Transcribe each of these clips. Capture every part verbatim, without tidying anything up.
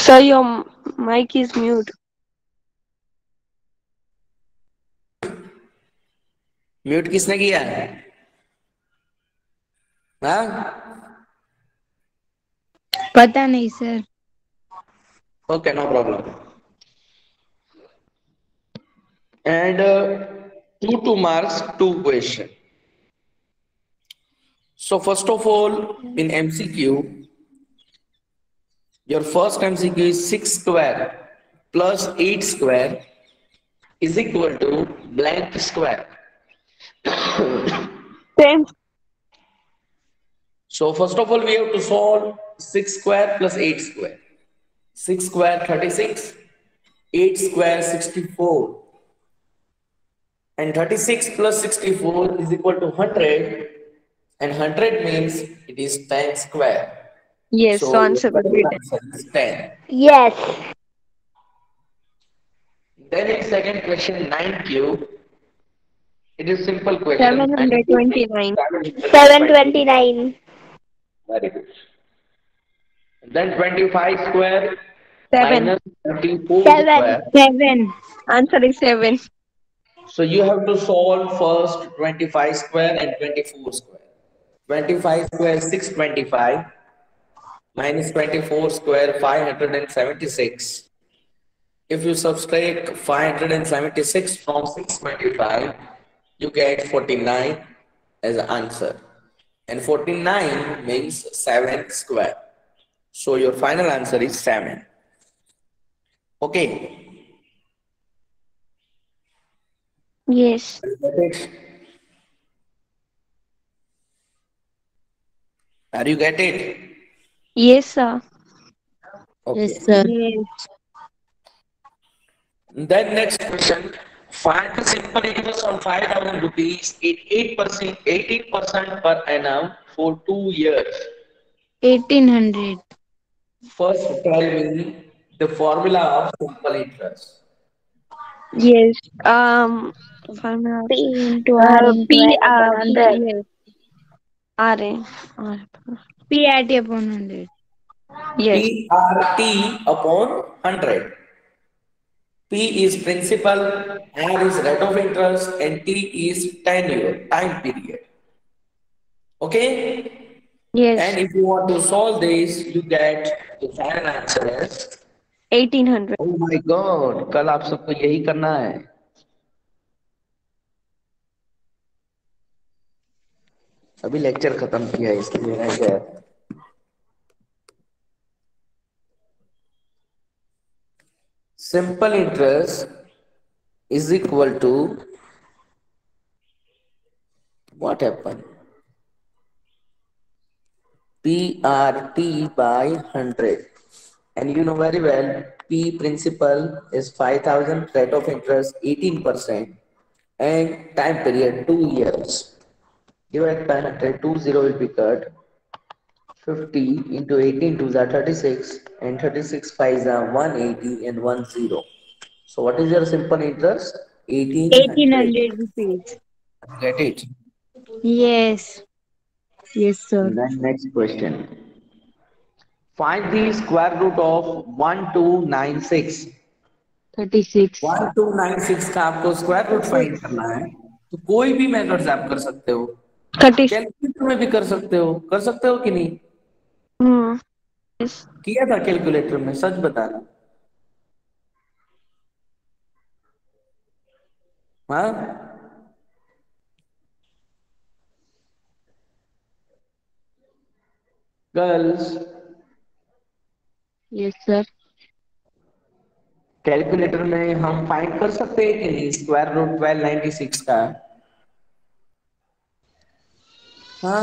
Sir, your m- mic is mute. Mute किसने किया है? हाँ पता नहीं sir. Okay, no problem. And uh, two two marks, two question. So first of all, in M C Q, your first M C Q is six square plus eight square is equal to blank square. Same. So first of all, we have to solve six square plus eight square. six square thirty-six, eight square sixty-four. And thirty-six plus sixty-four is equal to one hundred. And one hundred means it is ten square. Yes, So so your answer will be final ten. answer is ten. Yes. Then in second question, nine cube. It is simple question. seven hundred twenty-nine. seven twenty-nine. Very good. Then twenty-five square seven. minus thirty-four Seven. square. Seven. Answer is seven. So you have to solve first twenty-five square and twenty-four square. twenty-five square six hundred twenty-five minus twenty-four square five hundred seventy-six. If you subtract five hundred seventy-six from six hundred twenty-five, you get forty-nine as an answer. And forty-nine means seven square. So your final answer is seven. Okay. Yes. Are you get it? Yes, sir. Okay. Yes sir. Yes. Then next question. Find the simple interest on five thousand rupees in eight percent, eighteen percent per annum for two years. Eighteen hundred. First, tell me the formula of simple interest. Yes. Um. Formula. P into R Uh, into P N upon R one P hundred. yes. R A. R. P R T upon hundred. Yes. P R T upon one hundred. P is principal, R is rate of interest, and T is tenure, time period. Okay? Yes. And if you want to solve this, you get the final answer as. eighteen hundred. Oh my God, कल आप सबको यही करना है. अभी lecture खत्म किया है इसलिए रह गया. Simple interest is equal to what happened? P R T by one hundred. And you know very well, P principal is five thousand, rate of interest eighteen percent, and time period two years. Divide by one hundred, two zero will be cut. fifty into eighteen twos are thirty-six, and thirty-six fives are one hundred eighty and one zero. So what is your simple interest? Eighteen eighteen hundred. Hundred rupees. Get it? Yes. Yes sir. Then next question. Find the square root of one two nine six. Thirty six. One two nine six का आपको square root find करना है, तो कोई भी method से आप कर सकते हो. Thirty. कैलकुलेटर में भी कर सकते हो. कर सकते हो कि नहीं? Hmm. Yes. किया था कैलकुलेटर में, सच बताना. हाँ, गर्ल्स, यस सर. कैलकुलेटर में हम फाइंड कर सकते हैं कि नहीं square root twelve ninety six का? हाँ,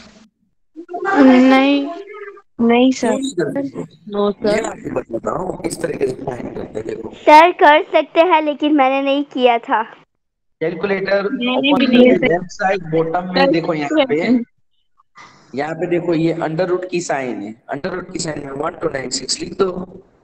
नहीं. नहीं क्यों सर. नहीं कर सकते? नो ये सर. आपको बताता हूँ किस तरीके से फाइंड करते हैं. देखो, सर कर सकते हैं लेकिन मैंने नहीं किया था. कैलकुलेटर मैंने ओपन भी करके नहीं. लेफ्ट साइड बॉटम में देखो, यहाँ पे यहाँ पे देखो, ये अंडर रूट की साइन है. अंडर रूट की साइन में वन टू नाइन सिक्स लिख दो.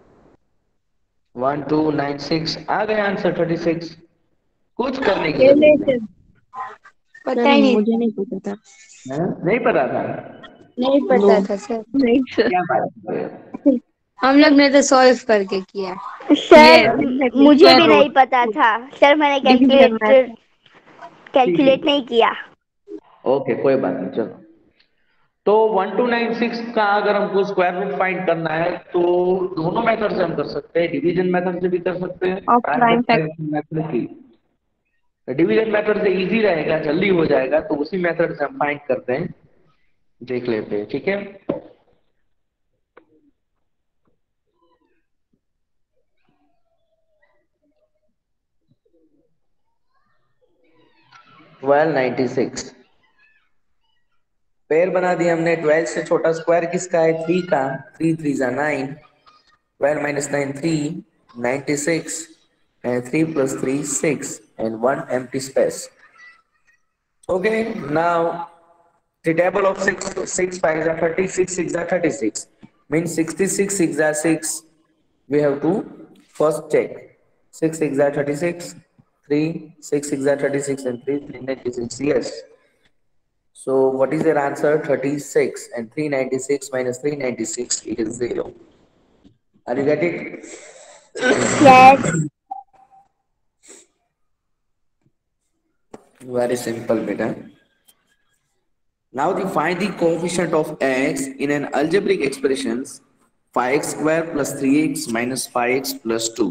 वन टू नाइन सिक्स आ गया आंसर थर्टी सिक्स. कुछ करने की जरूरत नहीं. पता ही नहीं. मुझे नहीं पता था. हाँ? नहीं पता था. नहीं पता था सर. नहीं सर. क्या बात कर रहे हो? हम लोग ने तो सॉल्व करके किया। सर Yes, म- exactly. मुझे Square भी नहीं root. पता था सर, मैंने Division कैलकुलेटर method. ठीक है, कैलकुलेट नहीं किया। ओके कोई बात नहीं, चलो। तो वन टू नाइन सिक्स का अगर हमको स्क्वायर रूट फाइंड करना है तो दोनों मेथड से हम कर सकते हैं, डिवीजन मेथड से भी कर सकते हैं, Of prime factor. मेथड से। डिवीजन मेथड से इजी रहेगा, जल्दी हो जाएगा, तो उसी मेथड से हम फाइंड करते हैं, देख लेते हैं, ठीक है। ट्वेल्व नाइन्टी सिक्स पेयर बना दिया हमने। ट्वेल्व से छोटा स्क्वायर किसका है? थ्री का। थ्री थ्री जा nine, twelve minus nine three, ninety six, and three plus three six, and one empty space. Okay, now the table of six, six fives are thirty, six six are thirty-six, means sixty-six six are six. We have to first check. Six six are thirty-six, three six six are thirty-six, and three three ninety-six. Yes. So what is your answer? thirty-six, and three ninety-six minus three ninety-six, it is zero. Are you get it? Yes Very simple, beta. Now the find the coefficient of x in an algebraic expressions five x square plus three x minus five x plus two.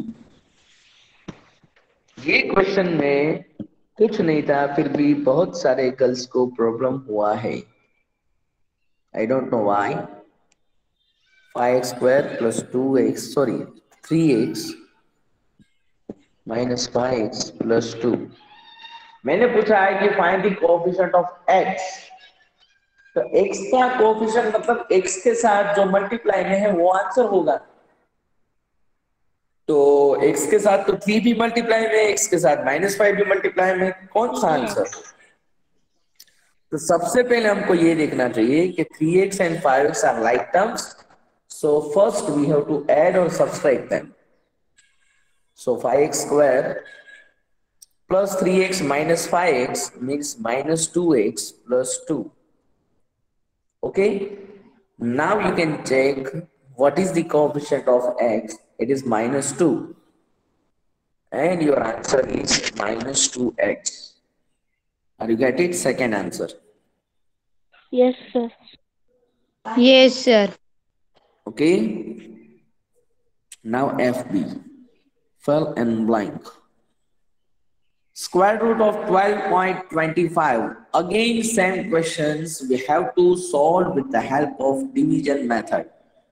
ये question में कुछ नहीं था, फिर भी बहुत सारे girls को प्रॉब्लम हुआ है। I don't know why. Five x square plus two x sorry three x minus five x plus two. मैंने पूछा है कि find the coefficient of x, तो x का कोएफिशिएंट मतलब x के साथ जो मल्टीप्लाई में है वो आंसर होगा। तो x के साथ तो थ्री भी मल्टीप्लाई में, x के साथ माइनस फाइव भी मल्टीप्लाई में, कौन सा आंसर? तो सबसे पहले हमको ये देखना चाहिए कि three x and five x are like terms, so first we have to add और subtract them. So five x square plus three x minus five x means minus two x plus two. Okay, now you can check what is the coefficient of x. It is minus two, and your answer is minus two x. Are you get it? Second answer. Yes sir. Yes, sir. Okay, now F B, fill in blank. Square root of twelve point two five. Again, same questions. We have to solve with the help of division method.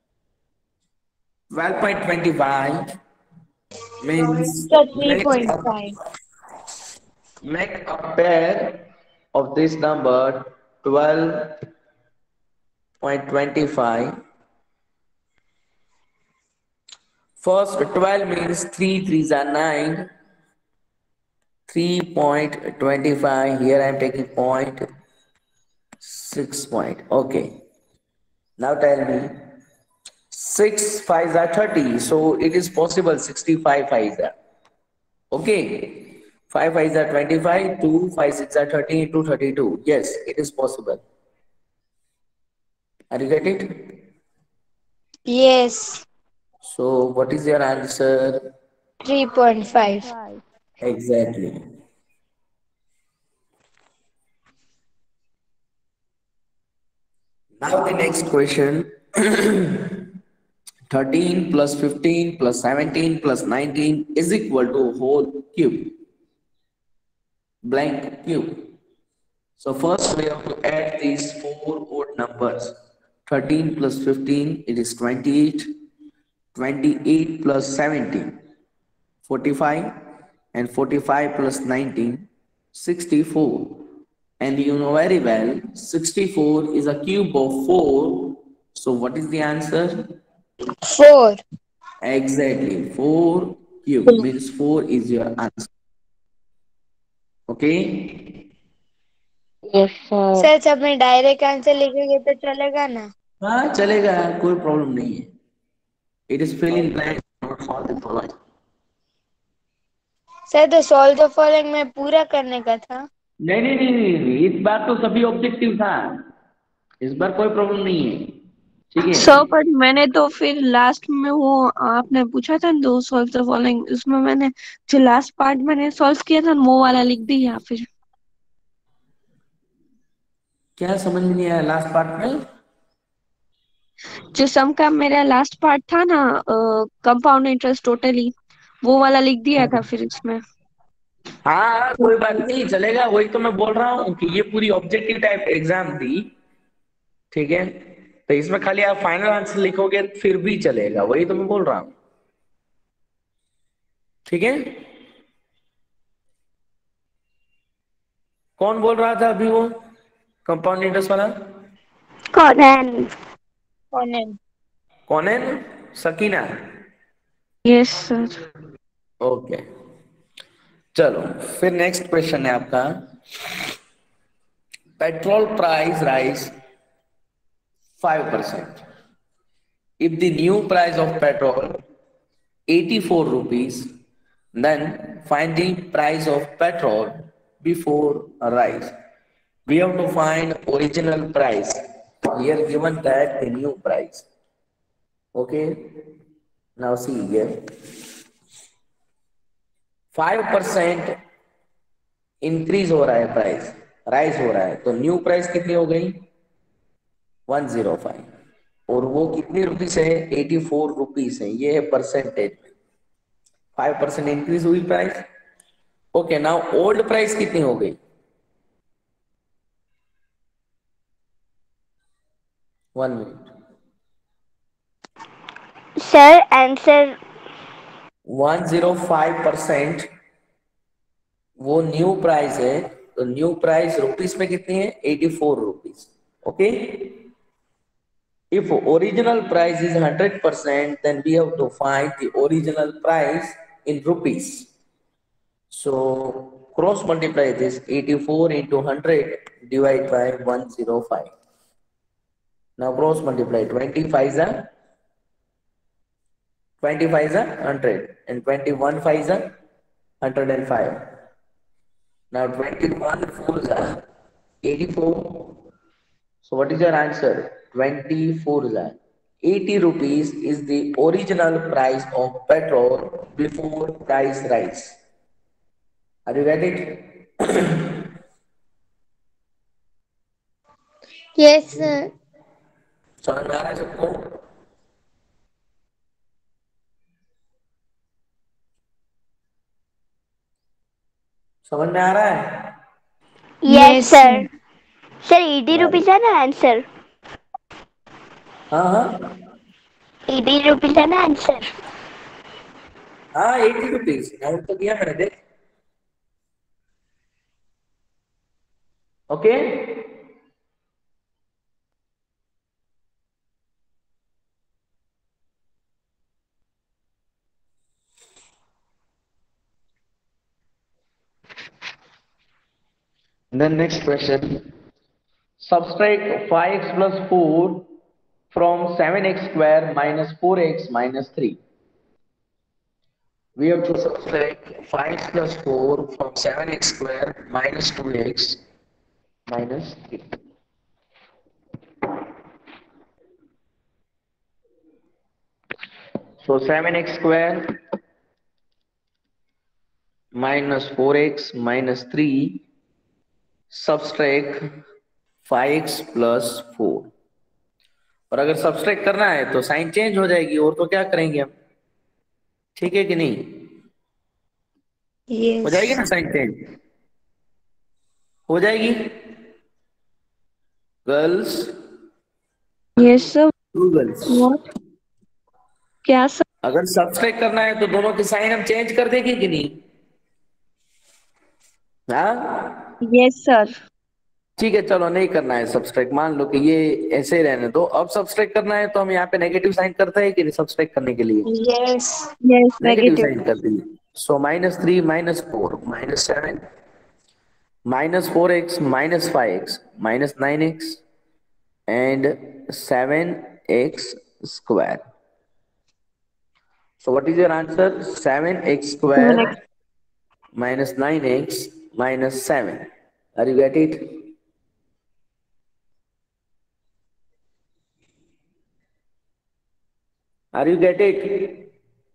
twelve point two five means three make point a, five. make a pair of this number twelve point two five. First, twelve means three threes are nine. three point two five. Here I am taking point six point. Okay. Now tell me, six fives are thirty, so it is possible sixty-five fives are. Okay. five fives are twenty-five, two five six are thirty into thirty-two. Yes, it is possible. Are you get it? Yes, So what is your answer? three point five. Exactly. Now the next question. thirteen plus fifteen plus seventeen plus nineteen is equal to whole cube. Blank cube. So first we have to add these four odd numbers. thirteen plus fifteen, it is twenty-eight. twenty-eight plus seventeen, forty-five. And forty-five plus nineteen, sixty-four. And you know very well, sixty-four is a cube of four. So what is the answer? Four. Exactly, four cube means four is your answer. Okay? Yes, sir. Sir सब में direct answer लिखेंगे तो चलेगा ना? हाँ चलेगा, कोई problem नहीं है। It is fill in blank, not solve the following. Sir तो सॉल्व द फॉलोइंग में पूरा करने का था। नहीं नहीं नहीं नहीं, इस बार तो सभी ऑब्जेक्टिव था, इस बार कोई प्रॉब्लम नहीं है। ठीक है। सर पर मैंने तो फिर लास्ट में वो आपने पूछा था ना, दो सॉल्व द फॉलोइंग, उसमें मैंने जो लास्ट पार्ट मैंने सॉल्व किया था वो वाला लिख दिया। फिर क्या समझ में नहीं आया लास्ट पार्ट में? जो सम का मेरा लास्ट पार्ट था ना, कंपाउंड इंटरेस्ट टोटली, वो वाला लिख दिया था फिर इसमें। हाँ कोई बात नहीं, चलेगा। वही तो मैं बोल रहा हूँ कि ये पूरी ऑब्जेक्टिव टाइप एग्जाम थी, ठीक है। तो इसमें खाली आप फाइनल आंसर लिखोगे फिर भी चलेगा, वही तो मैं बोल रहा हूँ, ठीक है। कौन बोल रहा था अभी वो कंपाउंड इंटरेस्ट वाला? कॉनन। कॉनन। कौन है? सकीना। Yes sir. ओके, चलो फिर नेक्स्ट क्वेश्चन है आपका। Petrol price rise five percent. If the new price of petrol eighty-four rupees, then find the price of petrol before a rise. We have to find original price. Here given that the new price. Okay. Now see here. five percent increase हो रहा है price, rise हो रहा है, तो new price कितनी हो गई? One zero five. और वो कितनी रुपीस है? एटी फोर रुपीस है। ये है परसेंटेज में, फाइव परसेंट इंक्रीज हुई price. Okay, now old price कितनी हो गई? One minute sir answer one zero five percent वो न्यू प्राइस है, तो न्यू प्राइस रुपीस में कितनी है? Eighty four rupees. Okay, if original price is one hundred percent, then we have to find the original price in rupees. So cross multiply this, eighty-four into one hundred divide by one hundred five. Now cross multiply, twenty-five is a twenty-five is a one hundred and twenty-one five is a one hundred five. Now twenty-one four is a eighty-four. So what is your answer? twenty-four is a eighty rupees is the original price of petrol before price rise. Are you get it? Yes sir. समझ में आ रहा है सबको? समझ में आ रहा है? Yes sir. Sir eighty rupees है ना आंसर? हाँ हाँ एटी रुपीज है ना आंसर? हाँ, एटी रुपीज नोट तो किया मैंने, देख। Okay, then next question. Subtract five x plus four from seven x square minus four x minus three. We have to subtract five plus four from seven x square minus two x minus three. So seven x square minus four x minus three, subtract five x plus four. और अगर subtract करना है तो sign change हो जाएगी, और तो क्या करेंगे हम, ठीक है कि नहीं? यस हो जाएगी ना साइन चेंज? हो जाएगी girls? Yes sir. Two girls. What? क्या सर? अगर सब्सट्रैक्ट करना है तो दोनों की साइन हम चेंज कर देंगे कि नहीं? हाँ यस सर। ठीक है, चलो नहीं करना है सब्सट्रैक्ट, मान लो कि ये ऐसे ही रहने दो। अब सब्सट्रैक्ट करना है तो हम यहाँ पे नेगेटिव साइन करते हैं कि नहीं सब्सट्रैक्ट करने के लिए? Yes. Yes negative negative. Sign कर दीजिए। So minus three minus four minus seven minus four x minus five x minus nine x and seven x square. So what is your answer? seven x square seven x. minus nine x minus seven. Are you get it? Are you get it?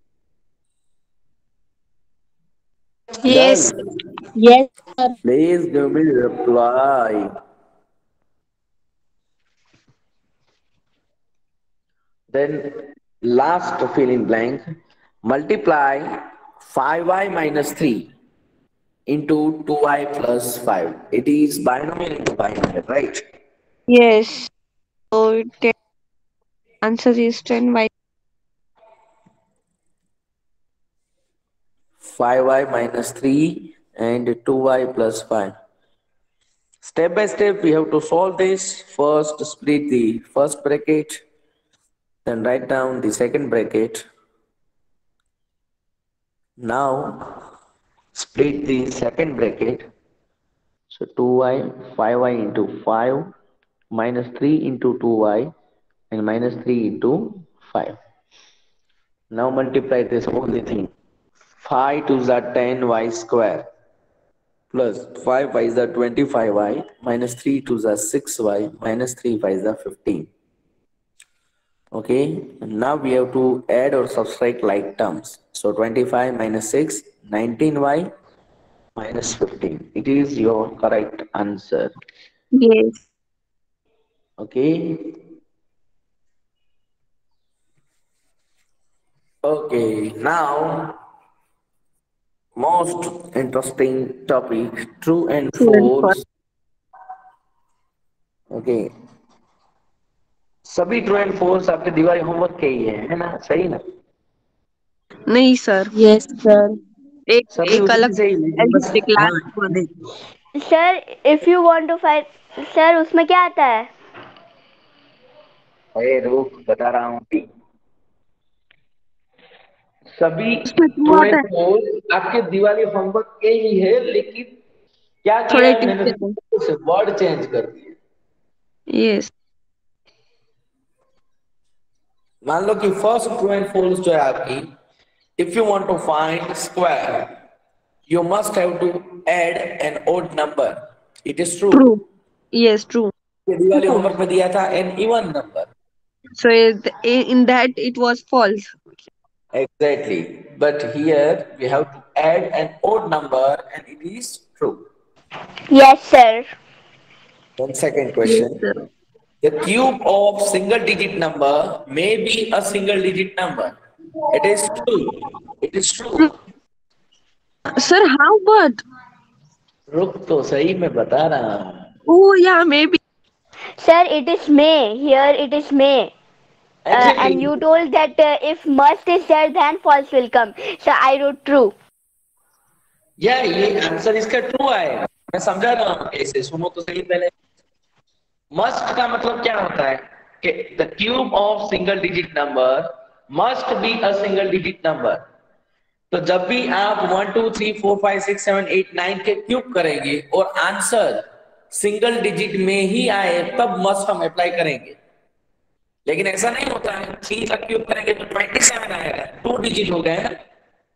Yes. Girls, Yes, sir. please give me reply. Then last fill in blank. Multiply five y minus three into two y plus five. It is binomial into binomial, right? Yes. So the answer is ten by five y minus three and two y plus five. Step by step, we have to solve this. First, split the first bracket, then write down the second bracket. Now, split the second bracket. So two y, five y into five, minus three into two y, and minus three into five. Now multiply this whole thing. five to the ten y square plus five y is the twenty-five y minus three to the six y minus three y is the fifteen. Okay, now we have to add or subtract like terms. So twenty-five minus six, nineteen y minus fifteen. It is your correct answer. yes. Okay. Okay, now most interesting topic, true and True and false. false. Okay, सभी true and false आपके Diwali homework के ही है है ना, सही ना? नहीं sir, Yes, sir. एक सभी एक उसी अलग से ही लेकिन बस एल्जेब्रिक हाँ क्लास वन। नहीं, sir if you want to fight, sir उसमें क्या आता है? अरे रुक बता रहा हूँ कि सभी उसमें ट्रू ट्रू आता एंड है, फोल्स आपके दिवाली होमवर्क के ही है, लेकिन क्या किया थोड़े है मैंने, टिप्स है। वर्ड चेंज कर दिए। यस। मान लो कि फर्स्ट ट्रू एंड फॉल्स जो है आपकी, if you want to find square you must have to add an odd number, it is true. True. Yes true. ये दिवाली होमवर्क में दिया था an even number, So in that it was false. exactly, but here we have to add an odd number and it is true. Yes, sir. Then second Yes question, sir. the cube of single digit number may be a single digit number, it is true, it is true। Sir, how but? रुक तो सही मैं बता रहा हूँ। Oh yeah, maybe. Sir, it is may. Here it is may. Uh, and you Exactly, told that uh, if must is there, then false will come. So I wrote true. या ये answer इसका true आएगा, मैं समझा रहा हूँ कैसे, सुनो तो सही पहले। मस्ट का मतलब क्या होता है कि the cube of single digit number must be a single digit number. तो जब भी आप one two three four five six seven eight nine के क्यूब करेंगे और आंसर सिंगल डिजिट में ही आए तब मस्ट हम अप्लाई करेंगे, लेकिन ऐसा नहीं होता है। थ्री का क्यूब करेंगे तो ट्वेंटी सेवन आएगा, टू डिजिट हो गए ना,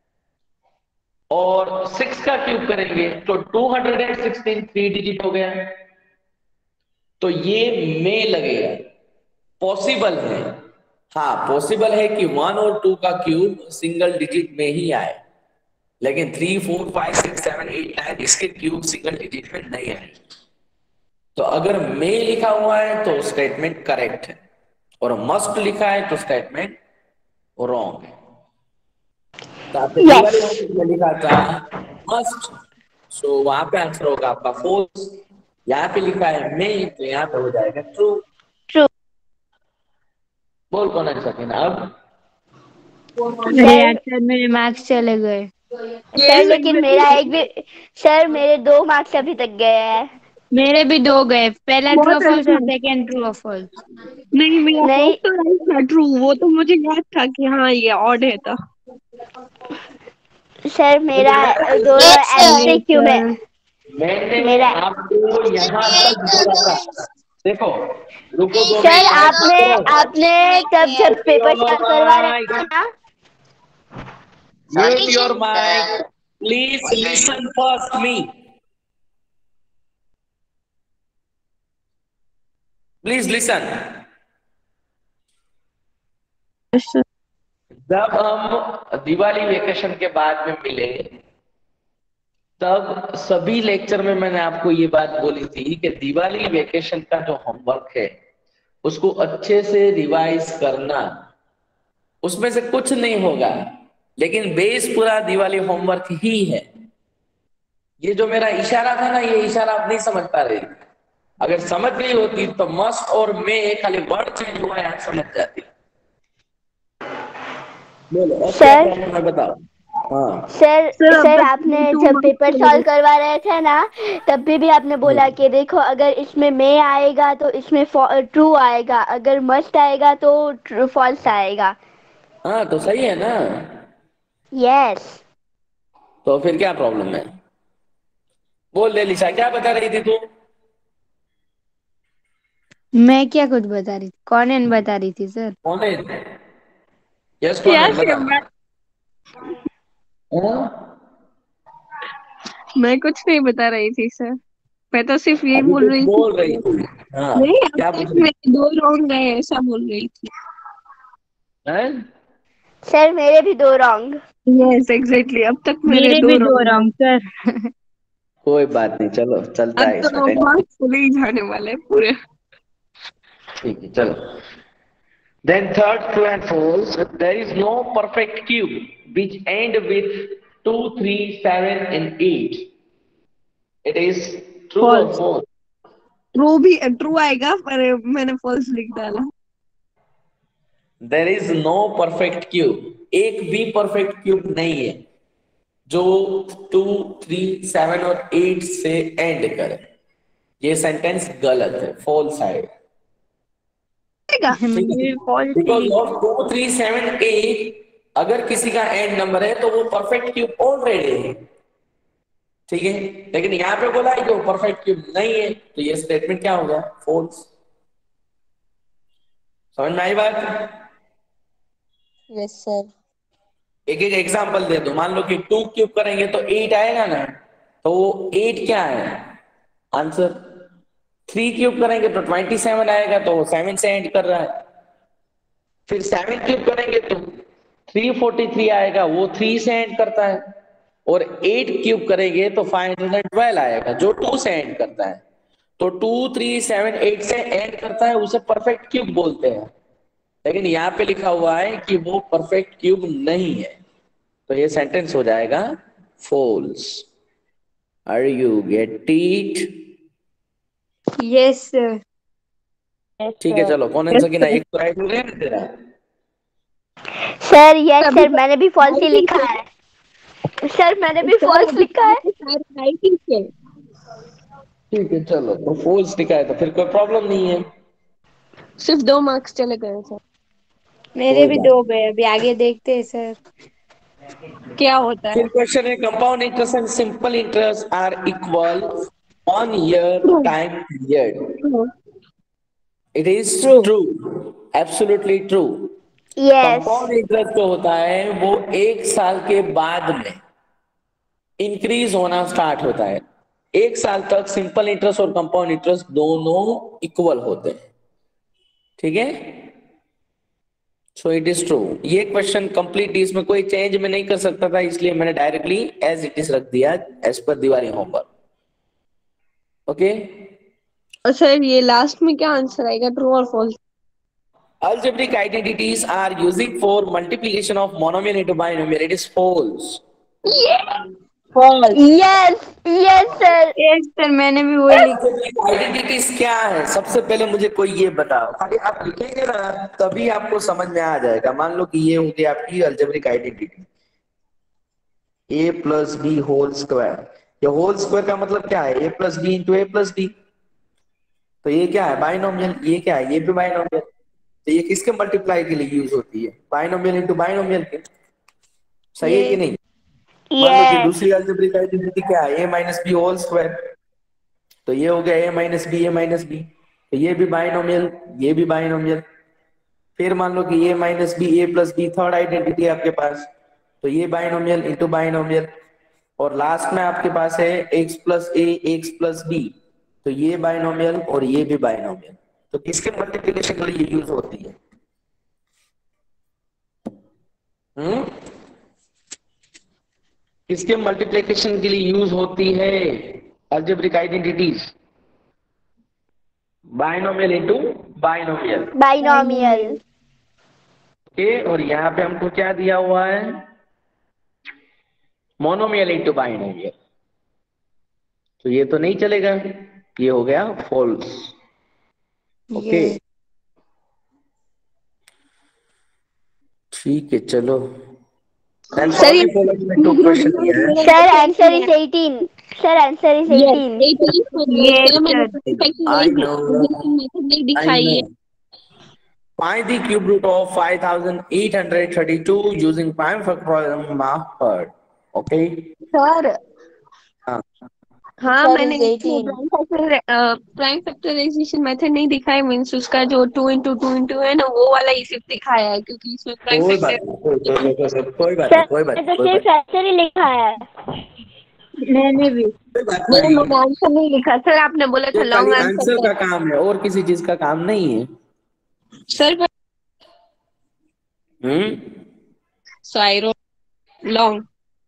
और सिक्स का क्यूब करेंगे तो two hundred and sixteen three digit हो गया। तो ये में लगेगा, पॉसिबल है, हाँ पॉसिबल है कि वन और टू का क्यूब सिंगल डिजिट में ही आए, लेकिन three four five six seven eight nine इसके क्यूब सिंगल डिजिट में नहीं आए। तो अगर मे लिखा हुआ है तो स्टेटमेंट करेक्ट है, और मस्ट लिखा है तो स्टेटमेंट रॉन्ग है। तो आपने दिवाली Yes. में लिखा था मस्ट, सो वहां पे आंसर होगा आपका फोर्स। यहाँ पे लिखा है मे तो यहाँ पे हो जाएगा ट्रू। True. बोल कौन आंसर देना अब? अरे यार सर, सर मेरे मार्क्स चले गए। सर लेकिन मेरा एक भी, सर मेरे दो मार्क्स अभी तक गए हैं। मेरे भी दो गए, पहला ट्रू और बहुत फॉल्स अच्छा। और सेकंड ट्रू और फॉल्स। नहीं, मेरा नहीं, फर्स्ट तो राइट था, ट्रू। वो तो मुझे याद था कि हाँ ये ऑड है था। सर मेरा दोनों यस एमसीक्यू क्यू में, सर। मैंने मेरा, आपको यहाँ तक बोला था, देखो रुको दो सर आपने मिनट, आपने तब जब पेपर चेक करवा रहे थे ना, mute your mic, please listen first me, please listen. Yes, sir. जब हम दिवाली वेकेशन के बाद में मिले, तब सभी लेक्चर में मैंने आपको ये बात बोली थी कि दिवाली वेकेशन का जो होमवर्क है उसको अच्छे से रिवाइज करना। उसमें से कुछ नहीं होगा, लेकिन बेस पूरा दिवाली होमवर्क ही है। ये जो मेरा इशारा था ना, ये इशारा आप नहीं समझ पा रहे। अगर समझ गई होती तो मस्ट और मे खाली वर्ड चेंज हुआ है, समझ जाती। बोलो अब क्या सर प्रॉब्लम है, बताओ। हाँ सर सर अब सर तक आपने टू जब मार्क्स पेपर चले सॉल्व गए। करवा रहे थे ना, तब भी भी आपने बोला कि देखो अगर इसमें मे आएगा तो इसमें ट्रू आएगा, अगर मस्ट आएगा तो फॉल्स आएगा। हाँ तो सही है ना। यस। तो फिर क्या प्रॉब्लम है? बोल दे लिशा, क्या बता रही थी तू? मैं क्या कुछ बता रही थी, कौन बता रही थी सर? कौन है? यस कौन है यस बता। मैं हाँ? मैं कुछ नहीं बता रही थी सर, मैं तो सिर्फ यही अभी बोल कुछ रही थी। बोल रही थी। हाँ नहीं, अब क्या तक बोल रही मेरे दो रॉन्ग गए ऐसा बोल रही थी। है? सर मेरे भी दो रॉन्ग। यस एग्जैक्टली, अब तक मेरे मेरे दो भी दो रॉन्ग गए। Wrong sir. कोई बात नहीं, चलो चलता अब है, इसमें तो टेंशन। मार्क्स चले ही जाने वाले हैं पूरे। ठीक है चलो। Then third, true and false. There is no perfect cube which end with two, three, seven, and eight. It is true or false. false? True भी ट्रू आएगा, पर मैंने फॉल्स लिख डाला। There is no perfect cube. एक भी perfect cube नहीं है जो टू, थ्री, सेवन और एट से एंड करे। ये सेंटेंस गलत है, फॉल्स है। मैंने भी फॉल्स ही बिकॉज ऑफ लिखा। टू, थ्री, सेवन, एट अगर किसी का एंड नंबर है तो वो परफेक्ट क्यूब ऑलरेडी है, ठीक है। लेकिन यहाँ पे बोला है कि वो परफेक्ट क्यूब नहीं है, तो ये स्टेटमेंट क्या होगा? फॉल्स। समझ में आई बात? Yes sir. एक एक एग्जांपल दे दो। मान लो कि टू क्यूब करेंगे तो एट आएगा ना, तो वो एट क्या है आंसर। थ्री क्यूब करेंगे तो ट्वेंटी सेवन आएगा, तो वो सेवन से एंड कर रहा है। फिर सेवन क्यूब करेंगे तो थ्री फोर्टी थ्री आएगा, वो थ्री से एंड करता है। और एट क्यूब करेंगे तो फाइव हंड्रेड ट्वेल्व आएगा, जो टू से एंड करता है। तो टू, थ्री, सेवन, एट से एंड करता है, उसे परफेक्ट क्यूब बोलते हैं। लेकिन यहाँ पे लिखा हुआ है कि वो परफेक्ट क्यूब नहीं है, तो ये सेंटेंस हो जाएगा false. Are you get it? Yes sir. ठीक है चलो, कौन आंसर की ना, एक तो राइट हो गया ना तेरा। सर यस अभी सर, मैंने भी फॉल्स ही लिखा है। सर मैंने भी सर फॉल्स अभी लिखा है। सारे राइट ही थे। ठीक है चलो, तो फॉल्स लिखा है तो फिर कोई प्रॉब्लम नहीं है। सिर्फ दो मार्क्स चले गए सर। मेरे कोई भी बात। दो गए, अभी आगे देखते हैं सर। क्या होता है? फिर क्वेश्चन है, compound interest and simple interest are equal on year true. Time period. True. It is true. True, absolutely true. Yes. Compound interest जो होता है वो एक साल के बाद में इंक्रीज होना स्टार्ट होता है। एक साल तक सिंपल इंटरेस्ट और कंपाउंड इंटरेस्ट दोनों इक्वल होते हैं, ठीक है। So it is true. ये क्वेश्चन कंप्लीट, इसमें कोई चेंज मैं नहीं कर सकता था, इसलिए मैंने डायरेक्टली एज इट इज रख दिया, as per Diwali homework. Okay. और सर ये लास्ट में क्या आंसर आएगा, ट्रू और false? Algebraic identities are using for multiplication of monomial into binomial. It is false. False. Yes yes sir. Yes sir, मैंने भी वही लिखा। Algebraic identities क्या है? सबसे पहले मुझे कोई ये बताओ। खाली आप लिखेंगे ना तभी आपको समझ में आ जाएगा। मान लो कि ये होगी आपकी algebraic identity, A plus B whole square. ये होल स्क्वायर का मतलब क्या है? A plus B into A plus B. तो ये क्या है? बाइनोमियल। ये क्या है? ये भी बाइनोमियल। तो ये किसके मल्टीप्लाई के लिए यूज होती है? बाइनोमियल इंटू बाइनोमियल के। सही है कि नहीं? मान लो कि यस। दूसरी अलजेब्रिक आइडेंटिटी क्या है? A minus B whole square. तो ये हो गया A minus B, A minus B. तो ये भी बाइनोमियल, ये भी बाइनोमियल। फिर मान लो कि A minus B, A plus B, third identity है आपके पास। तो ये बाइनोमियल इंटू बाइनोमियल। और लास्ट में आपके पास है x plus A, x plus B. तो ये बाइनोमियल और ये भी बाइनोमियल। तो किसके मल्टीप्लिकेशन के लिए यूज होती है? हम्म किसके मल्टीप्लिकेशन के लिए यूज होती है algebraic identities? Binomial into binomial. Binomial. Okay, और यहाँ पे हमको क्या दिया हुआ है? Monomial into binomial. तो ये तो नहीं चलेगा, ये हो गया फॉल्स। ओके, ये ठीक है, चलो। And सर ये sorry for like मैं two question लिया है। Sir answer is eighteen. Sir answer is yes eighteen. Eighteen ये सर मैंने सर I know, मेथड नहीं I दिखाई है। know. Find the cube root of five thousand eight hundred thirty-two using prime factorial method. Okay. Sir हाँ, हाँ sir मैंने is इसमें eighteen. Prime factor prime factorization method नहीं दिखाया, मीन्स उसका जो टू इंटू टू इंटू है ना वो वाला ही सिर्फ दिखाया है, क्योंकि इसमें प्राइम कोई बात फैक्टर नहीं, कोई कोई कोई कोई बात नहीं, सर कोई बात नहीं, तो कोई बात सिर्फ आंसर ही लिखा है। मैंने भी। कोई बात नहीं, नहीं। मैंने आंसर नहीं लिखा सर, आपने बोला था ये खाली लॉन्ग आंसर आंसर कर। का काम है और किसी चीज का काम नहीं है। Sir hmm so I wrote long.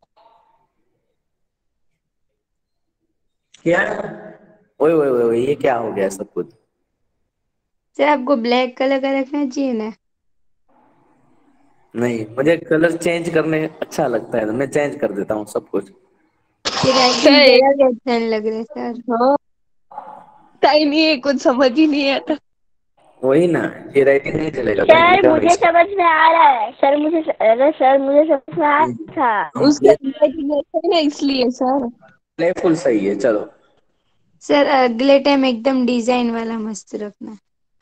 क्या? ओए ओए ओए ओए, ये क्या हो गया सब कुछ? सर आपको ब्लैक कलर का रखना चाहिए ना। नहीं, मुझे कलर चेंज करने अच्छा लगता है तो मैं चेंज कर देता हूँ सब कुछ। ये सर राइटिंग एक जरा भी अच्छा नहीं लग रहा है सर। हाँ टाइम ही है, कुछ समझ ही नहीं आता। वही ना, ये राइटिंग नहीं चलेगा भाई, सर लिखा मुझे हमेशा। समझ में आ रहा है। सर मुझे अरे सर मुझे समझ में आ रहा था। उसका writing अच्छा है ना इसलिए सर। प्लेफुल सही है, चलो। सर अगले टाइम एकदम डिजाइन वाला मस्त रखना।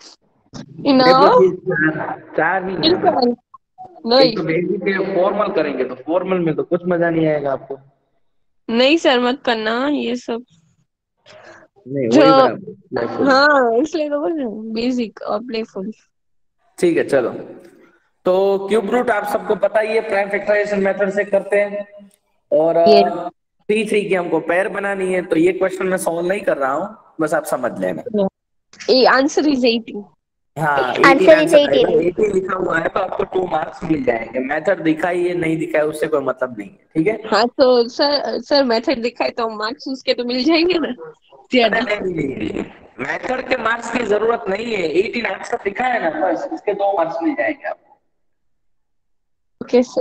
नो प्लेफुल ये चार चार ही है हमारे। एक नहीं तो बेसिक है, फॉर्मल करेंगे तो फॉर्मल में तो कुछ मजा नहीं आएगा आपको। नहीं सर मत करना ये सब नहीं, जो। वही बराबर प्लेफुल। हाँ इसलिए तो बोल रहे हैं बेसिक और प्लेफुल। ठीक है, चलो। तो क्यूब रूट आप सबको पता ही है, प्राइम फैक्टराइजेशन मेथड से करते हैं। और ये थ्री थ्री की हमको पेयर बनानी है, तो ये क्वेश्चन मैं सॉल्व नहीं कर रहा हूँ, बस आप समझ लेना। ये आंसर इज एटीन। हाँ, एटीन आंसर इज आंसर आएगा, एटीन। एटीन लिखा हुआ है तो आपको टू मार्क्स मिल जाएंगे। मेथड दिखा ही है, नहीं दिखा है उससे कोई मतलब नहीं है, ठीक है। हाँ तो सर सर मेथड दिखाए तो मार्क्स उसके तो मिल जाएंगे ना अरे ज्यादा। नहीं नहीं नहीं, मेथड के मार्क्स की जरूरत नहीं है, एटीन आंसर दिखा है ना, बस उसके दो मार्क्स मिल जाएंगे आपको। Okay sir.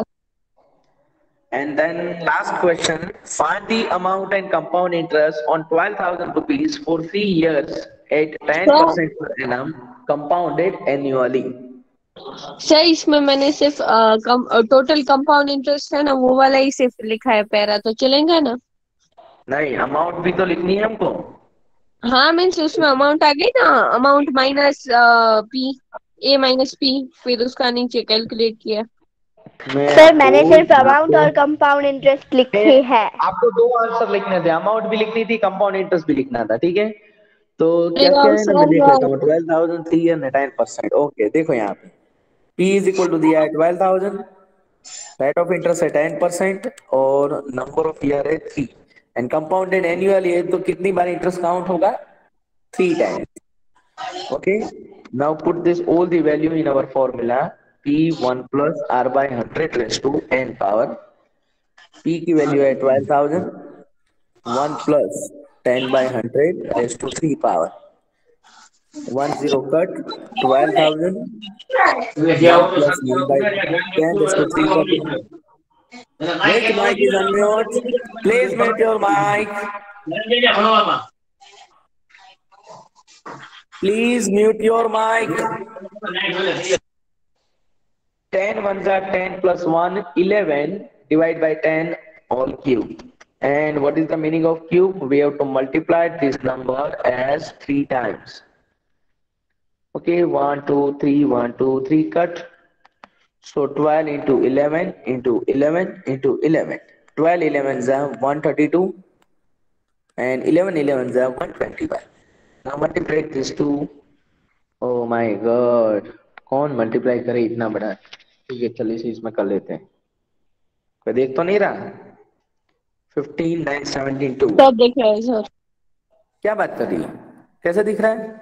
And then last question, find the amount and compound interest on twelve thousand rupees for three years at ten sir percent per annum compounded annually. Sir इसमें मैंने सिर्फ अ, कम टोटल कंपाउंड इंटरेस्ट है ना वो वाला ही सिर्फ लिखा है, पैरा तो चलेगा ना। नहीं, अमाउंट भी तो लिखनी है हमको। हाँ मीन्स उसमें अमाउंट आ गई ना, amount minus P, A minus P, फिर उसका नीचे कैलकुलेट किया। मैं सर आपको मैंने सिर्फ यहाँ अमाउंट पे और कंपाउंड इंटरेस्ट मैं लिखे हैं। आपको दो आंसर लिखने थे, अमाउंट भी लिखनी थी, कंपाउंड इंटरेस्ट भी लिखना था, ठीक है। तो क्या क्या है ना, मैं देख लेता सर हूँ। Twelve thousand three and ten percent. Okay, देखो यहाँ पे P इज इक्वल टू दिया है twelve thousand, rate of interest है टेन परसेंट और नंबर ऑफ ईयर है थ्री, एंड कंपाउंडेड एनुअली है तो कितनी बार इंटरेस्ट काउंट होगा? Three times. Okay, now put this all the value in our formula P one plus R by hundred raise to n power. P की value है twelve thousand, one plus ten by hundred raise to three power, one zero cut, twelve thousand, one plus one by ten raise to three cut. Which mic is unmute? Please mute your mic. Please mute your mic. ten ones are ten plus one, eleven. Divide by ten, all cube. And what is the meaning of cube? We have to multiply this number as three times. Okay, one, two, three, one, two, three, cut. So twelve into eleven into eleven into eleven. twelve elevens are one thirty-two and eleven elevens are one twenty-one. Now multiply these two. Oh my god, कौन multiply करे इतना बड़ा? ठीक है, चलिए इसे इसमें कर लेते हैं। कोई देख तो नहीं रहा? Fifteen nine seventeen two. सब देख रहे हैं सर। क्या बात कर रही है? कैसे दिख रहा है?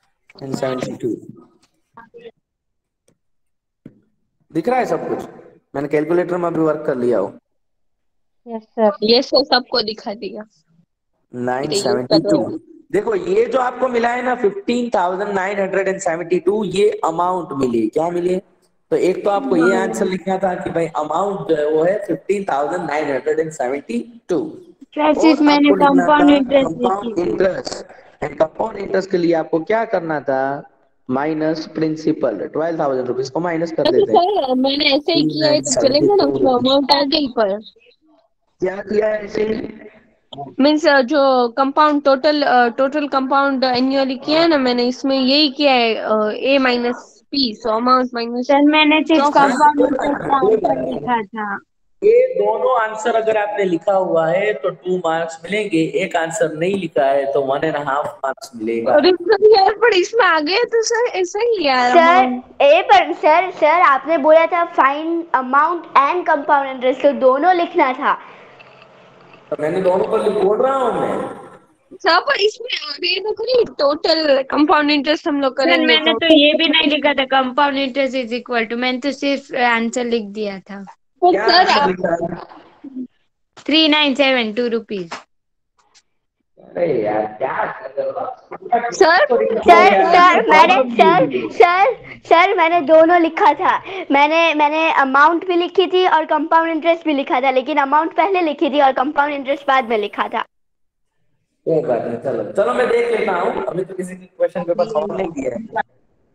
सेवनटीन टू दिख रहा है सब कुछ। मैंने कैलकुलेटर में अभी वर्क कर लिया हो। Yes sir. ये सो सबको दिखा दिया। नाइन ये यूज सेवेंटी कर टू रहे हैं। देखो ये जो आपको मिला है ना fifteen thousand nine hundred and seventy two ये अमाउंट मिली। क्या मिली? तो एक तो आपको ये आंसर लिखना था कि भाई अमाउंट जो है वो है fifteen thousand nine hundred and seventy two classes और मैंने आपको लिखना था कंपाउंड इंटरेस्ट लिखी कंपाउंड थी। इंटरेस्ट। एंड कंपाउंड इंटरेस्ट के लिए आपको क्या करना था? Minus principal twelve thousand rupees को माइनस कर तो देते हैं। सर मैंने ऐसे ही किया है तो सेवेंटी चलेगा ना, टू जो अमाउंट आ गई पर। क्या किया है ऐसे? मीन्स जो compound total total compound annually किया है ना, मैंने इसमें यही किया है, A minus P, so amount minus. Sir मैंने सिर्फ तो फिर कंपाउंड इंटरेस्ट का कोई बात आंसर नहीं। लिखा था। ये दोनों आंसर अगर आपने लिखा हुआ है तो टू मार्क्स मिलेंगे, एक आंसर नहीं लिखा है तो वन एंड हाफ मार्क्स मिलेगा। अरे यार पर इसमें आ गया तो सर ऐसा ही यार सर अमाउंट। ए पर सर सर आपने बोला था find amount and compound interest, तो दोनों लिखना था। तो मैंने दोनों को बोल रहा हूँ मैं। सर पर इसमें आ गए तो करिए टोटल कंपाउंड इंटरेस्ट हम लोग सर करेंगे मैंने तो। तो ये भी नहीं लिखा था compound interest is equal to, मैंने तो सिर्फ आंसर लिख दिया था तो क्या सर आंसर आप लिखा है? Three nine seven two rupees. अरे यार क्या कर रहे हो आप? सर सर सर मैंने सर सर सर मैंने दोनों लिखा था। मैंने मैंने अमाउंट भी लिखी थी और कंपाउंड इंटरेस्ट भी लिखा था, लेकिन अमाउंट पहले लिखी थी और कंपाउंड इंटरेस्ट बाद में लिखा था। कोई बात नहीं, चलो चलो मैं देख लेता हूँ, अभी तो किसी की क्वेश्चन पेपर सॉल्व नहीं किया है।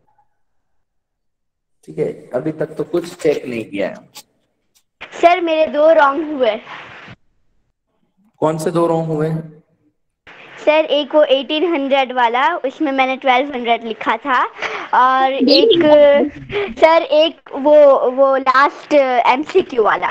ठीक है, अभी तक तो कुछ चेक नहीं किया है। सर मेरे दो रॉन्ग हुए। कौन से दो रॉन्ग हुए? सर एक वो अठारह सौ वाला, उसमें मैंने बारह सौ लिखा था, और एक सर एक वो वो लास्ट एमसीक्यू वाला।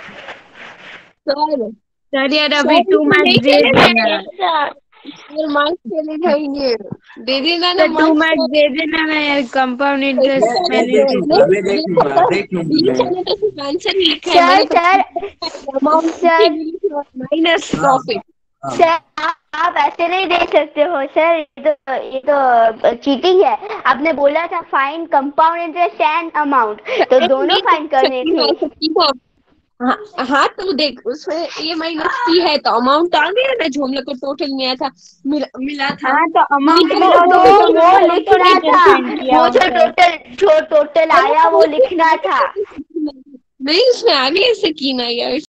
सर सर यार सर अभी टू इसमें मार्क्स नहीं दे चलेगा देना। सर, मार्क्स चले जाएंगे। दे देना ना तो टू मार्क्स। मार्क्स दे देना ना यार, कंपाउंड इंटरेस्ट मैं मैं मैंने देख लिखा। लूंगा, मैं देख लूंगा, देख लूंगा बीच मैं। में तो सिर्फ आंसर ही लिखा है, सर मैंने तो सर अमाउंट माइनस हाँ, प्रॉफिट। हाँ। सर आप, आप ऐसे नहीं दे सकते हो सर, ये तो ये तो चीटिंग है। आपने बोला था find compound interest and amount, तो दोनों फाइंड करनी थी। हाँ हाँ, तो देख उसमें ए माइनस पी है तो अमाउंट आ गया ना, जो हम लोग को टोटल मिला था मिला, मिला था। हाँ तो अमाउंट वो मिला तो होगा तो वो मैंने लिखना कंपाउंड था, इंटरेस्ट किया वो जो होता। टोटल जो टोटल आया वो लिखना था। नहीं उसमें आगे ऐसे की ना यार।